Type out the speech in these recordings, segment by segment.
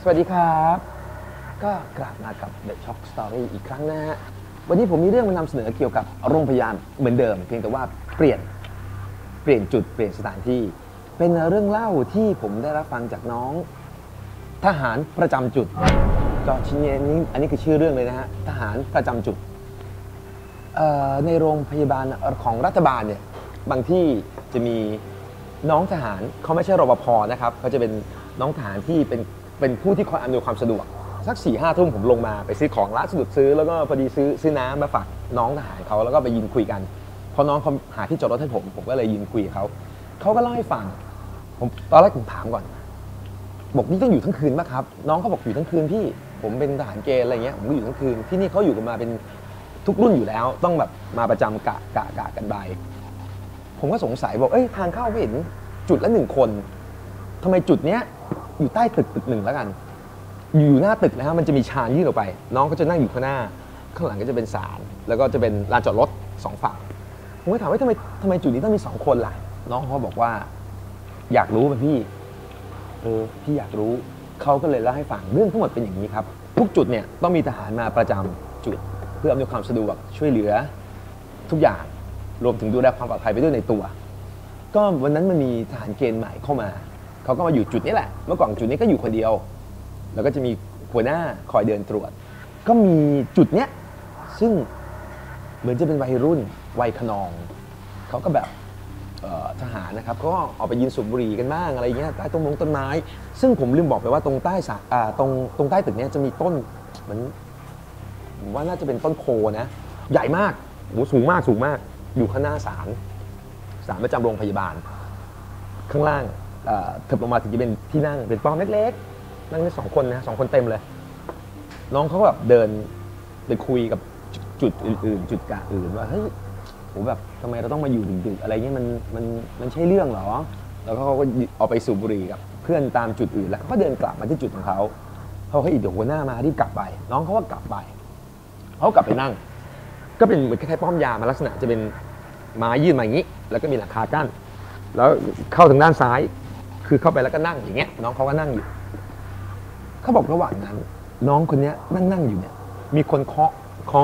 สวัสดีครับก็กลับมากับ The Shock Story อีกครั้งนะฮะวันนี้ผมมีเรื่องมานำเสนอเกี่ยวกับโรงพยาบาลเหมือนเดิมเพียงแต่ว่าเปลี่ยนจุดเปลี่ยนสถานที่เป็นเรื่องเล่าที่ผมได้รับฟังจากน้องทหารประจำจุดก็ชิ้นนี้อันนี้คือชื่อเรื่องเลยนะฮะทหารประจำจุดในโรงพยาบาลของรัฐบาลเนี่ยบางที่จะมีน้องทหารเขาไม่ใช่รปภนะครับเขาจะเป็นน้องทหารที่เป็นผู้ที่คอยอำนวยความสะดวกสัก4-5 ทุ่มผมลงมาไปซื้อของร้านสะดวกซื้อแล้วก็พอดีซื้อน้ำมาฝากน้องทหารเขาแล้วก็ไปยืนคุยกันพอน้องเขาหาที่จอดรถให้ผมก็เลยยืนคุยกับเขาก็เล่าให้ฟังผมตอนแรกผมถามก่อนบอกนี่ต้องอยู่ทั้งคืนป่ะครับน้องเขาบอกอยู่ทั้งคืนพี่ผมเป็นทหารเกณฑ์อะไรเงี้ยผมก็อยู่ทั้งคืนที่นี่เขาอยู่กันมาเป็นทุกรุ่นอยู่แล้วต้องแบบมาประจำกะกันไปผมก็สงสัยบอกทางเข้าไม่เห็นจุดละ1 คนทำไมจุดเนี้ยอยู่ใต้ตึกหนึ่งแล้วกันอยู่หน้าตึกนะฮะมันจะมีชานยื่นออกไปน้องก็จะนั่งอยู่ข้างหน้าข้างหลังก็จะเป็นศาลแล้วก็จะเป็นลานจอดรถ2 ฝั่งผมก็ถามว่าทำไมจุดนี้ต้องมี2 คนล่ะน้องเขาบอกว่าอยากรู้ป่ะพี่พี่อยากรู้เขาก็เลยเล่าให้ฟังเรื่องทั้งหมดเป็นอย่างนี้ครับทุกจุดเนี่ยต้องมีทหารมาประจำจุดเพื่ออำนวยความสะดวกช่วยเหลือทุกอย่างรวมถึงดูแลความปลอดภัยไปด้วยในตัวก็วันนั้นมันมีทหารเกณฑ์ใหม่เข้ามาเขาก็มาอยู่จุดนี้แหละเมื่อก่อนจุดนี้ก็อยู่คนเดียวแล้วก็จะมีหัวหน้าคอยเดินตรวจก็มีจุดเนี้ยซึ่งเหมือนจะเป็นวัยรุ่นวัยขนองเขาก็แบบทหารนะครับก็ออกไปยืนสูบบุหรี่กันบ้างอะไรเงี้ยใต้ต้นไม้ซึ่งผมลืมบอกไปว่าตรงใต้ตรงใต้ตึกนี้จะมีต้นเหมือนผมว่าน่าจะเป็นต้นโพนะใหญ่มากโหสูงมากอยู่ข้างหน้าศาลประจำโรงพยาบาลข้างล่างเถิบลงมาถึงจะเป็นที่นั่งเป็นป้อมเล็กๆนั่งได้2 คนนะ2 คนเต็มเลยน้องเขาก็แบบเดินไปคุยกับจุดอื่นจุดกะอื่นว่าเฮ้ยโหแบบทำไมเราต้องมาอยู่ดึกๆอะไรเงี้ยมันใช่เรื่องเหรอแล้วเขาก็เอาไปสูบบุหรี่กับเพื่อนตามจุดอื่นแล้วเขาก็เดินกลับมาที่จุดของเขาให้เดี๋ยวหัวหน้ามาที่กลับไปน้องเขาก็กลับไปเขากลับไปนั่งก็เป็นเหมือนคล้ายๆป้อมยามลักษณะจะเป็นไม้ยื่นมาอย่างนี้แล้วก็มีหลังคากั้นแล้วเข้าทางด้านซ้ายคือเข้าไปแล้วก็นั่งอย่างเงี้ยน้องเขาก็นั่งอยู่เขาบอกระหว่างนั้นน้องคนนี้นั่งอยู่เนี่ยมีคนเคาะ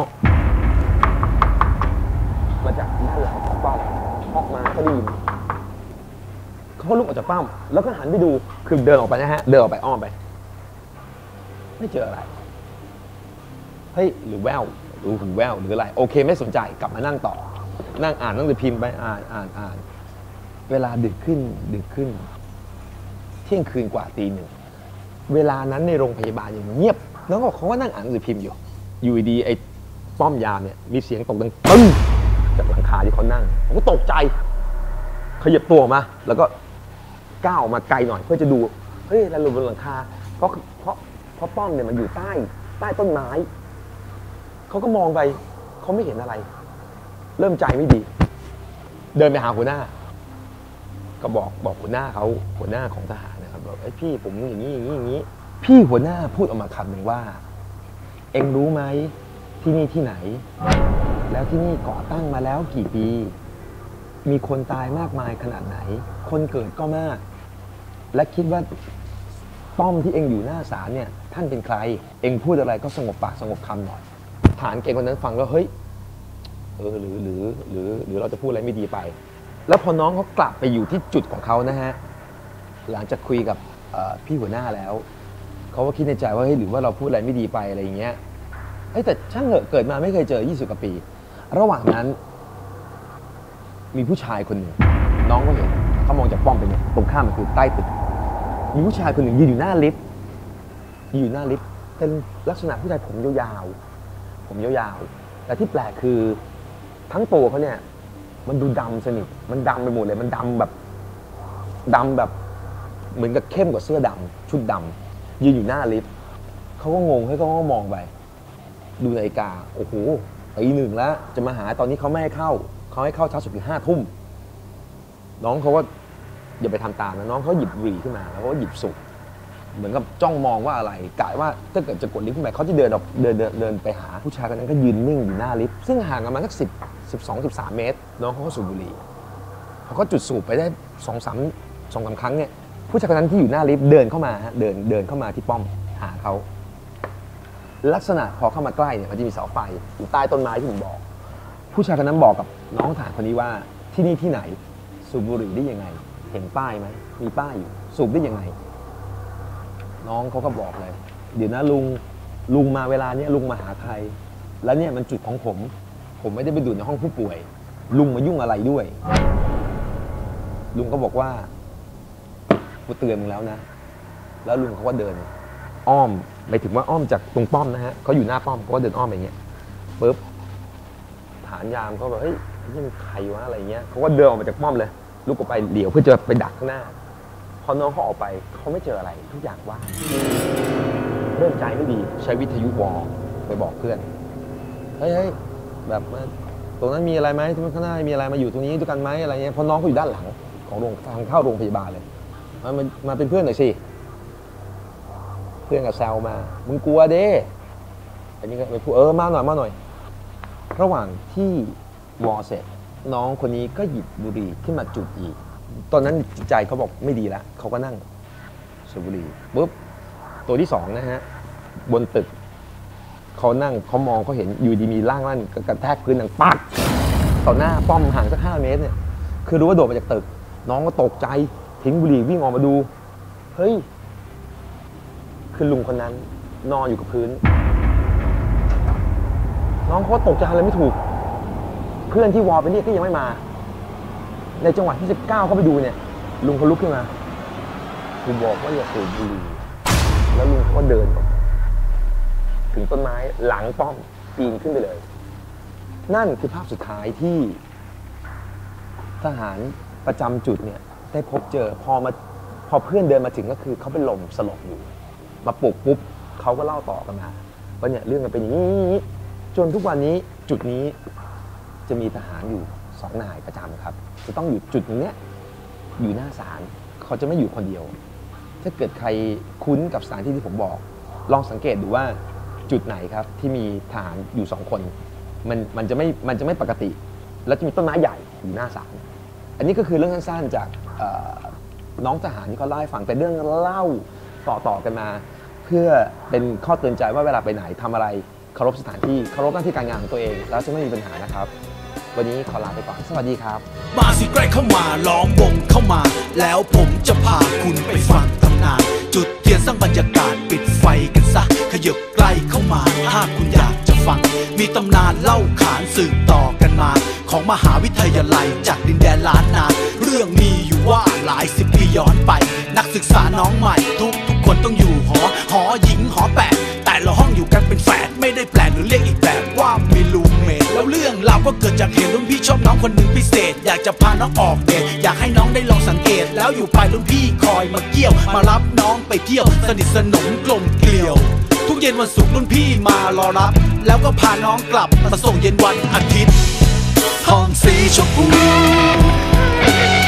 มาจากด้านหลังของป้อมเคาะมาเขาได้ยินเขาลุกออกจากป้อมแล้วก็หันไปดูคือเดินออกไปนะฮะเดินออกไปอ้อมไปไม่เจออะไรเฮ้ยหรือแววหรืออะไรโอเคไม่สนใจกลับมานั่งต่อนั่งอ่านหนังสือพิมพ์ไปอ่านเวลาดึกขึ้นเที่ยงคืนกว่าตี 1เวลานั้นในโรงพยาบาลอย่างเงียบน้องเขาก็นั่งอ่านหนังสือพิมพ์อยู่ดีไอ้ป้อมยามเนี่ยมีเสียงตกดังตึ้งจากหลังคาที่เขานั่งผมก็ตกใจขยับตัวมาแล้วก็ก้าวมาไกลหน่อยเพื่อจะดูเฮ้ยอะไรหล่นบนหลังคาเพราะป้อมเนี่ยมันอยู่ใต้ต้นไม้เขาก็มองไปเขาไม่เห็นอะไรเริ่มใจไม่ดีเดินไปหาหัวหน้าก็บอกหัวหน้าของทหารนะครับบอกพี่ผมอย่างนี้พี่หัวหน้าพูดออกมาคำหนึ่งว่าเอ็งรู้ไหมที่นี่ที่ไหนแล้วที่นี่ก่อตั้งมาแล้วกี่ปีมีคนตายมากมายขนาดไหนคนเกิดก็มากและคิดว่าป้อมที่เอ็งอยู่หน้าศาลเนี่ยท่านเป็นใครเอ็งพูดอะไรก็สงบปากสงบคำหน่อยทหารเก่งคนนั้นฟังแล้วเฮ้ยหรือเราจะพูดอะไรไม่ดีไปแล้วพอน้องเขากลับไปอยู่ที่จุดของเขานะฮะหลังจากคุยกับพี่หัวหน้าแล้วเขาก็คิดในใจว่าเฮ้ยหรือว่าเราพูดอะไรไม่ดีไปอะไรอย่างเงี้ยแต่ช่างเหอะเกิดมาไม่เคยเจอ20 กว่าปีระหว่างนั้นมีผู้ชายคนหนึ่งน้องก็เห็นเขามองจากป้อมไปเนี่ยตรงข้ามมันคือใต้ตึกมีผู้ชายคนหนึ่งยืนอยู่หน้าลิฟต์เป็นลักษณะผู้ชายผมยาวแต่ที่แปลกคือทั้งตัวเขาเนี่ยมันดูดำสนิทมันดำไปหมดเลยมันดำแบบเหมือนกับเข้มกว่าเสื้อดำชุดดำยืนอยู่หน้าลิฟต์เขาก็งงเขาก็มองไปดูนาฬิกาโอ้โหตี 1แล้วจะมาหาตอนนี้เขาไม่ให้เข้าเขาให้เข้าช้าสุดถึง5 ทุ่มน้องเขาก็อย่าไปทำตามนะน้องเขาหยิบบุหรี่ขึ้นมาแล้วก็หยิบสูบเหมือนกับจ้องมองว่าอะไรกะว่าถ้าเกิดจะกดลิฟต์ขึ้นไปเขาจะเดินไปหาผู้ชายคนนั้นก็ยืนนิ่งอยู่หน้าลิฟต์ซึ่งห่างกันมาสัก12-13 เมตรน้องเขาก็สูบบุหรี่เขาก็จุดสูบไปได้2-3 ครั้งเนี่ยผู้ชายคนนั้นที่อยู่หน้าลิฟต์เดินเข้ามาเดินเข้ามาที่ป้อมหาเขาลักษณะพอเข้ามาใกล้เนี่ยมันจะมีเสาไฟอยู่ใต้ต้นไม้ที่ผมบอกผู้ชายคนนั้นบอกกับน้องทหารคนนี้ว่าที่นี่ที่ไหนสูบบุหรี่ได้ยังไงเห็นป้ายไหมมีป้ายอยู่สูบได้ยังไงน้องเขาก็บอกเลยเดี๋ยวนะลุงมาเวลาเนี้ยลุงมาหาใครแล้วเนี่ยมันจุดของผมไม่ได้ไปดูดในห้องผู้ป่วยลุงมายุ่งอะไรด้วยลุงก็บอกว่ากูเตือนมึงแล้วนะแล้วลุงเขาก็เดินอ้อมไปถึงว่าอ้อมจากตรงป้อมนะฮะเขาอยู่หน้าป้อมเขาก็เดินอ้อมอย่างเงี้ยปุ๊บฐานยามเขาแบบเฮ้ยนี่มันใครวะอะไรเงี้ยเขาก็เดินออกมาจากป้อมเลยลุกออกไปเหลียวเพื่อจะไปดักข้างหน้าพอน้องเขาออกไปเขาไม่เจออะไรทุกอย่างว่างเริ่มใจไม่ดีใช้วิทยุวอลไปบอกเพื่อนเฮ้ยแบบตรงนั้นมีอะไรไหมที่ข้างหน้ามีอะไรมาอยู่ตรงนี้ด้วยกันไหมอะไรเงี้ยเพราะน้องเขาอยู่ด้านหลังของทางเข้าโรงพยาบาลเลยมาเป็นเพื่อนหน่อยสิเพื่อนกับแซวมามึงกลัวเด้อันนี้ก็ไปพูดมาหน่อยระหว่างที่วอเสร็จน้องคนนี้ก็หยิบบุหรี่ขึ้นมาจุดอีกตอนนั้นจิตใจเขาบอกไม่ดีแล้วเขาก็นั่งสูบบุหรี่ปุ๊บตัวที่สองนะฮะบนตึกเขานั่งเขามองเขาเห็นอยู่ดีมีร่างกระแทกพื้นดังปักต่อหน้าป้อมห่างสัก5 เมตรเนี่ยคือรู้ว่าโดดมาจากตึกน้องก็ตกใจทิ้งบุหรี่วิ่งออกมาดูเฮ้ยคือลุงคนนั้นนอนอยู่กับพื้นน้องเขาตกใจอะไรไม่ถูกเพื่อนที่วอลไปเรียกก็ยังไม่มาในจังหวะที่จะก้าวเข้าไปดูเนี่ยลุงเขาลุกขึ้นมาคือบอกว่าอย่าสูบบุหรี่แล้วลุงก็เดินถึงต้นไม้หลังป้อมปีนขึ้นไปเลยนั่นคือภาพสุดท้ายที่ทหารประจำจุดเนี่ยได้พบเจอพอเพื่อนเดินมาถึงก็คือเขาเป็นลมสลบอยู่มาปลุกปุ๊บเขาก็เล่าต่อกันมาว่าเนี่ยเรื่องมันเป็นอย่างนี้จนทุกวันนี้จุดนี้จะมีทหารอยู่2 นายประจำครับจะต้องอยู่จุดนี้อยู่หน้าศาลเขาจะไม่อยู่คนเดียวถ้าเกิดใครคุ้นกับสถานที่ที่ผมบอกลองสังเกตดูว่าจุดไหนครับที่มีทหารอยู่2 คนมันจะไม่ปกติแล้วจะมีต้นไม้ใหญ่อยู่หน้าศาลอันนี้ก็คือเรื่องสั้นๆจากน้องทหารที่เขาเล่าให้ฟังแต่เรื่องเล่าต่อกันมาเพื่อเป็นข้อเตือนใจว่าเวลาไปไหนทำอะไรเคารพสถานที่เคารพหน้าที่การงานของตัวเองแล้วจะไม่มีปัญหานะครับวันนี้ขอลาไปก่อนสวัสดีครับมาสิใกล้เข้ามาล้อมวงเข้ามาแล้วผมจะพาคุณไปฟังตำนานจุดเทียนสร้างบรรยากาศปิดไฟกันซะขยับใกล้เข้ามาถ้าคุณอยากจะฟังมีตำนานเล่าขานสืบต่อกันมาของมหาวิทยาลัยจากดินแดนล้านนาเรื่องมีอยู่ว่าหลาย10 ปีย้อนไปนักศึกษาน้องใหม่ทุกคนต้องอยู่หอหญิงหอ8แต่ละห้องอยู่กันเป็นแฝดไม่ได้แปลกหรือเรียกอีกแบบว่ามีรูมเมทแล้วเรื่องราวก็เกิดจากเหตุรุ่นพี่ชอบน้องคนหนึ่งพิเศษอยากจะพาน้องออกเดทอยากให้น้องได้ลองสังเกตแล้วอยู่ไปรุ่นพี่คอยมาเกี่ยวมารับน้องไปเที่ยวสนิทสนมกลมเกลียวทุกเย็นวันศุกร์รุ่นพี่มารอรับแล้วก็พาน้องกลับมาส่งเย็นวันอาทิตย์ห้องสีชมพู